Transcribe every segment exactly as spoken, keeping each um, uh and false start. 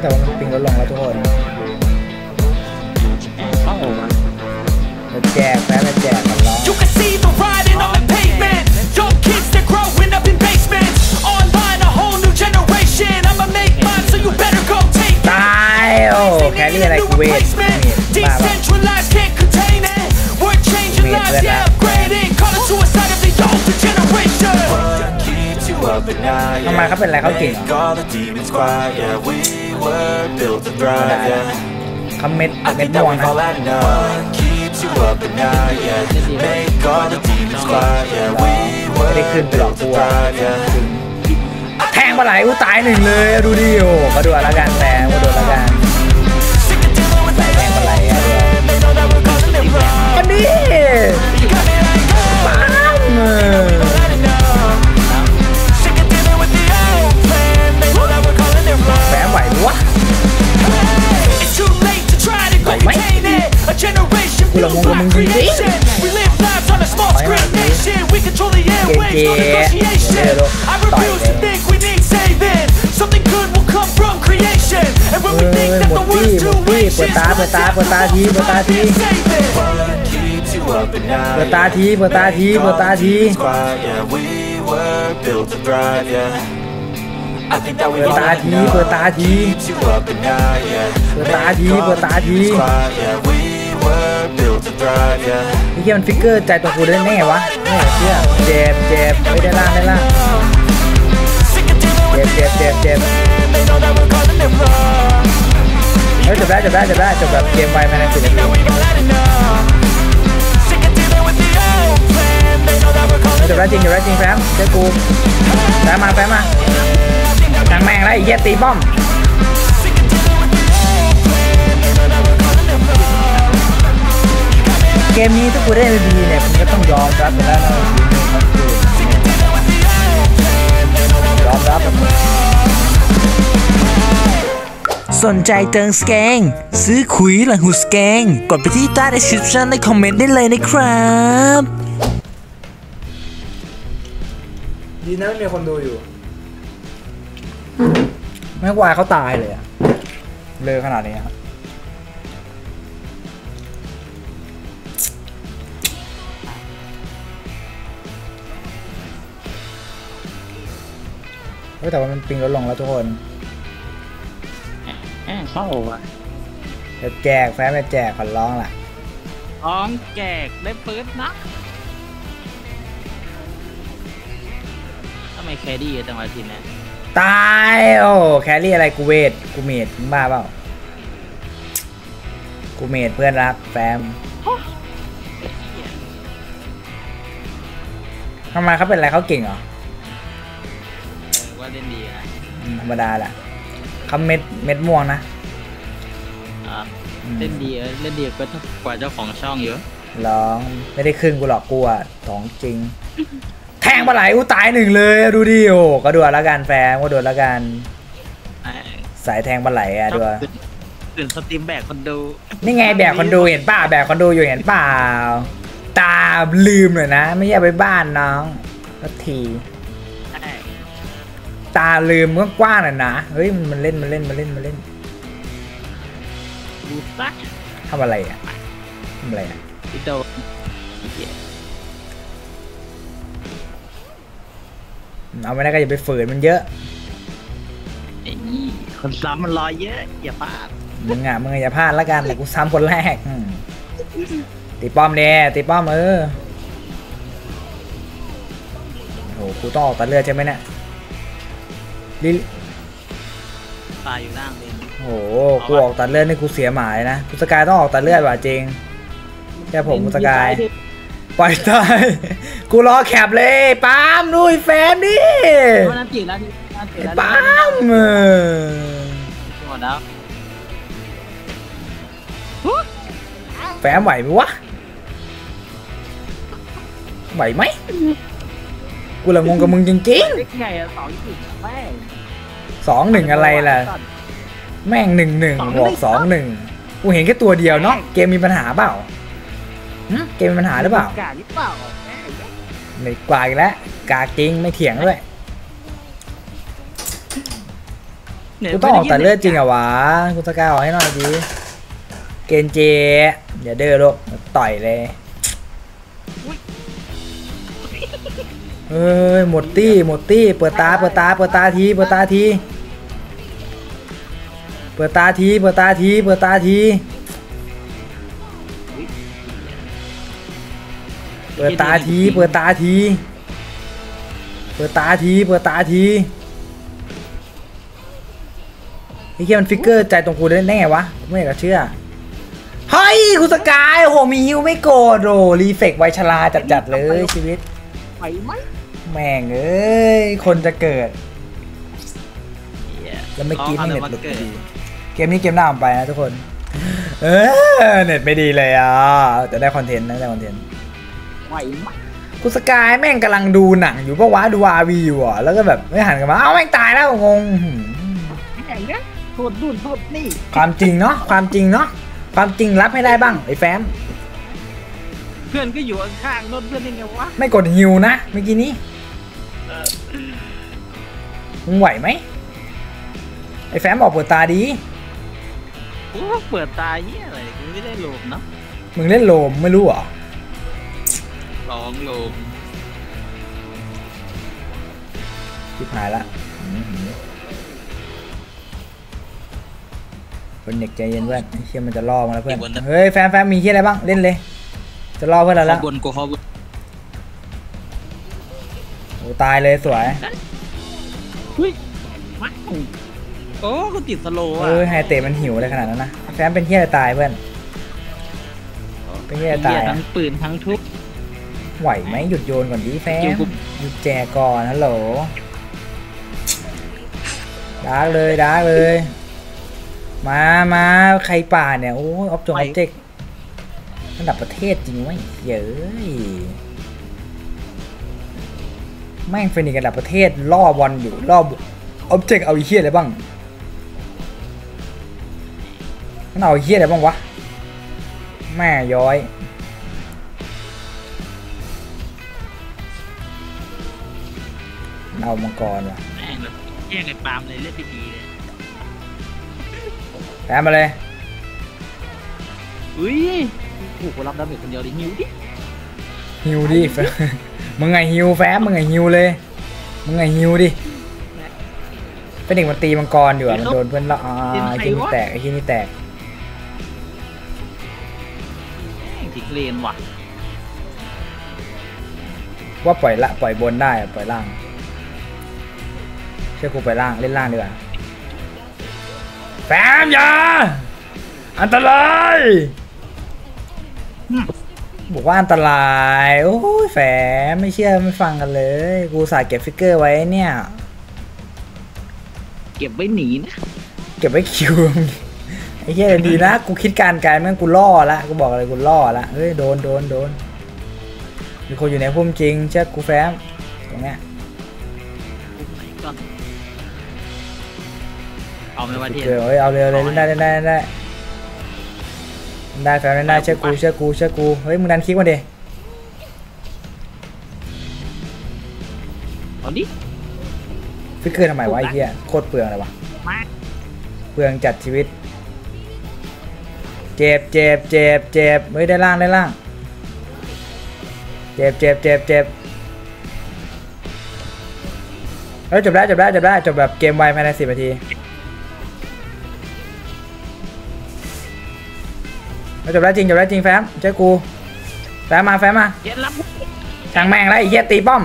แต่ว่ามันปิงลดลงแล้วทุกคนมาแจกแป๊บมาแจกกันล้อตายโอ้แครี่อะไรกูเวทบ้าบ้าเวทเพื่อนนะทำไมเขาเป็นอะไรเขาเก่งเหรอเขาเม็ดเม็ดม่วงนะไม่ได้ขึ้นไปหรอกกูแทงปลาไหลกูตายหนึ่งเลยดูดิโอ้มาดูละกันแต่มาดูละกันแทงปลาไหลอะอันนี้ปั๊มแฝงไหววะไหวไหมกูละมงกับมึงจริงดิเก๋ๆเดี๋ยวต่อยเลยหมดที่หมดที่เปิดตาเปิดตาเปิดตาทีเปิดตาทีเปิดตาทีเปิดตาทีเปิดตาทีเปิดตาทีเปิดตาทีเปิดตาทีเปิดตาทีนี่แค่มันฟิกเกอร์ใจตัวกูได้แน่วะเนี่ยเชื่อเจ็บเจ็บไม่ได้ล่างได้ล่างเจ็บเจ็บเจ็บเจ็บเฮ้ยจบได้จบได้จบได้จบแบบเกมไวภายในสิบนาทีจบได้จริงจบได้จริงแฟมเจ้ากูแฟมมาแฟมมาทางแม่งแล้วไอ้เหี้ยตีป้อมเกมนี้ถ้ากูได้ เอ็ม วี พี เนี่ยผมก็ต้องยอมรับไปแล้วนะยอมรับสนใจเติมสแกงซื้อคุยหลังหูสแกงกดไปที่ใต้ description ในคอมเมนต์ได้เลยนะครับดีนะไม่มีคนดูอยู่ไม่วายเขาตายเลยอะเลยขนาดนี้ครับแต่ว่ามันปิงลดลงแล้วทุกคนเข้าอ่ะจะแจกแฟนไปแจกขอร้องล่ะร้องแจกได้ปืนนะทำไมแคดี้จังหวะทีนี้ตายโอ้แครี่อะไรกูเวทกูเมดบ้าเปล่ากูเมดเพื่อนรักแฟมทำไมเขาเป็นอะไรเขาเก่งเหรอว่าเล่นดีนะธรรมดาแหละเขาเม็ดเม็ดม่วงนะเล่นดีเล่นดีก็กว่าเจ้าของช่องเยอะร้องไม่ได้ขึ้นกูหรอกกูอ่ะของจริงแทงปลาไหลกูตายหนึ่งเลยดูดิโอ้ก็ดูละกันแฟนก็ดูละกันสายแทงปลาไหลอ่ะดูตื่นสตรีมแบกคนดูนี่ไงแบกคนดูเห็นป่าแบกคนดูอยู่เห็นเปล่าตาลืมเลยนะไม่ใช่ไปบ้านน้องสักทีตาลืมก็กว้างน่ะนะเฮ้ยมันเล่นมันเล่นมันเล่นมันเล่นทำอะไรอ่ะทำอะไรอ่ะเอาไม่ได้ก็อย่าไปฝืนมันเยอะคนซ้ำมันรอเยอะอย่าพลาดมึงอ่ะมึงอย่าพลาดแล้วกันแต่กูซ้ำคนแรกตีป้อมเนี่ยตีป้อมเออโหกูต้องออกตัดเลือดใช่ไหมเนี่ยลิตายอยู่ล่างเลยโอ้โหกูออกตัดเลือดนี่กูเสียหมายนะกูสกายต้องออกตัดเลือดว่ะจริงแค่ผมกูสกายปล่อยตายกูรอแคปเลยปั๊มนุ้ยแฟนดิปั๊มหมดแล้วแฟนไหวไหมวะไหวไหมกูละงงกับมึงจริงๆสองหนึ่งอะไรล่ะแม่งหนึ่งหนึ่งบวกสองหนึ่งกูเห็นแค่ตัวเดียวเนาะเกมมีปัญหาเปล่าเกมมีปัญหาหรือเปล่าไม่กว่าอีกแล้วกาจริงไม่เถียงด้วยกูต้องออกแต่เลือดจริงเหรอวะกูสกายออกให้หน่อยดิเกนเจอย่าเด้อลูกต่อยเลยเอ้ยหมดตี้หมดตี้เปิดตาเปิดตาเปิดตาทีเปิดตาทีเปิดตาทีเปิดตาทีเปิดตาทีเปิดตาทีเปิดตาทีเปิดตาทีเปิดตาทีไอ้เหี้ยมันฟิกเกอร์ใจตรงกูได้แน่วะไม่อยากจะเชื่อเฮ้ยคุณสกายโอ้โหมีฮิวไม่โกรธโอ้รีเฟกไวชราจัดๆเลยชีวิตไปไหมแม่งเอ้ยคนจะเกิดแล้วไม่กี้ไม่เน็ตหลุดดีเกมนี้เกมหน้าผมไปนะทุกคนเออเน็ตไม่ดีเลยอ่ะจะได้คอนเทนต์นะได้คอนเทนต์ไหวไหมคุณสกายแม่งกำลังดูหนังอยู่ปะวะดูอาร์วีอยู่อ่ะแล้วก็แบบไม่หันกันมาเอ้าแม่งตายแล้วงงไอ้เนี่ยโทษนู่นโทษนี่ความจริงเนาะความจริงเนาะความจริงรับให้ได้บ้างไอ้แฟมเพื่อนก็อยู่ข้างๆนู่นเพื่อนยังไงวะไม่กดฮิวนะเมื่อกี้นี้มึงไหวไหมไอ้แฟมบอกเปิดตาดีโอ้เปิดตาเยี่ยอะไรกูไม่ได้โลมเนาะมึงเล่นโลมไม่รู้เหรอลองโลมที่หายละคนเด็กใจเย็นเพื่อนเชื่อมันจะล่อมาแล้วเพื่อนเฮ้ยแฟมแฟมมีเชี่ยอะไรบ้างเล่นเลยจะล่อเพื่อนเราแล้วบนกูเขาโอ้ตายเลยสวยเฮ้ยมาโอ้กูติดสโลว์อ่ะเออไฮเตะมันหิวอะไรขนาดนั้นนะแฟมเป็นเชี่ยอะไรตายเพื่อนเป็นเชี่ยอะไรตายทั้งปืนทั้งทุบไหวไหมหยุดโยนก่อนดิแฟมหยุดแจกก่อนฮัลโหลดาร์กเลยดาร์กเลยมามาใครป่าเนี่ยโอ้ยออบจงออบเจกต์ระดับประเทศจริงวะเย้ยแม่งเฟนิกระดับประเทศล่อบอลอยู่ล่อออบเจกต์เอาอีเหี้ยอะไรบ้างมันเอาอีเหี้ยอะไรบ้างวะแม่ย้อยเอามังกรว่ะแม่งแบบแย่งไอ้ปาล์มเลยเล่นไปดีเลยแปมมาเลยอุ้ยโอ้โหรับดาเมจคนเดียวเลยฮิวดิฮิวดิมึงไงฮิวแฟมมึงไงฮิวเลยมึงไงฮิวดิเป็นเด็กมันตีมังกรอยู่อ่ะมันโดนเพื่อนละอ่าไอ้ที่นี่แตกไอ้ที่นี่แตกติดเลนว่ะว่าปล่อยละปล่อยบนได้ปล่อยล่างเชื่อกูปล่อยล่างเล่นล่างดีกว่าแฟมอย่าอันตรายบอกว่าอันตรายโอ้ยแฝมไม่เชื่อไม่ฟังกันเลยกูสายเก็บฟิกเกอร์ไว้เนี่ยเก็บไว้หนีนะเก็บไว้คิวไอ้เหี้ยดีนะกูคิดการไกลแม่งกูล่อละกูบอกอะไรกูล่อละเฮ้ยโดนโดนโดนมีคนอยู่ในพุ่มจริงเชื่อกูแฟมตรงเนี้ยเอาไม่ว่าที่เฮ้ยเอาเลยเลยเล่นได้เล่นได้เล่นได้ได้แฟนเล่นได้เชื่อกูเชื่อกูเชื่อกูเฮ้ยมึงดันคลิกมาดิเอาดิฟิกเกอร์ทำไมวะไอ้เหี้ยโคตรเปลืองเลยวะเปลืองจัดชีวิตเจ็บเจ็บเจ็บเจ็บเฮ้ยได้ล่างได้ล่างเจ็บเจ็บเจ็บเจ็บเฮ้ยจบแล้วจบแล้วจบแล้วจบแบบเกมไวภายในสิบนาทีจบแล้วจริงจบแล้วจริงแฟมเจ้ากูแฟมมาแฟมมาช่างแม่งแล้วไอ้เหี้ยตีป้อม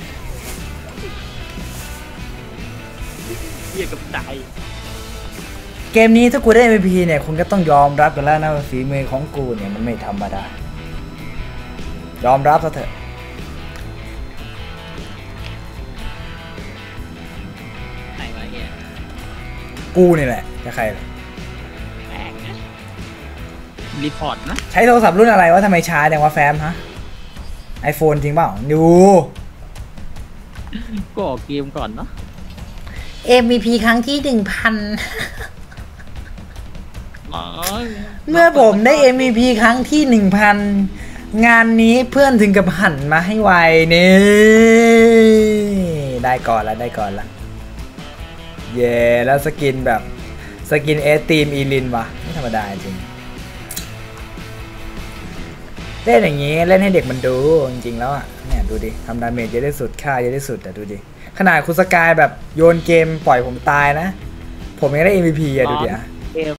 เหี้ยกับใจเกมนี้ถ้ากูได้ เอ็ม วี พี เนี่ยคุณก็ต้องยอมรับกันแล้วนะว่าฝีมือของกูเนี่ยมันไม่ธรรมดายอมรับซะเถอะกูนี่แหละจะใครรีพอร์ตนะใช้โทรศัพท์รุ่นอะไรวะทำไมช้าจังวะแฟมฮะไอโฟนจริงเปล่าดูก็ออกเกมก่อนเนาะเอ็ม วี พี ครั้งที่หนึ่งพันเมื่อผมได้ เอ็ม วี พี ครั้งที่หนึ่งพันงานนี้เพื่อนถึงกับหันมาให้ไวนี่ได้ก่อนละได้ก่อนละเย่แล้วสกินแบบสกินเอสทีมอีลินวะไม่ธรรมดาจริงเล่นอย่างนี้เล่นให้เด็กมันดูจริงๆแล้วอ่ะเนี่ยดูดิทำดาเมจเยอะที่สุดค่าเยอะที่สุดแต่ดูดิขนาดคุณสกายแบบโยนเกมปล่อยผมตายนะผมยังได้ เอ็ม วี พี อ่ะดูดิอ่ะ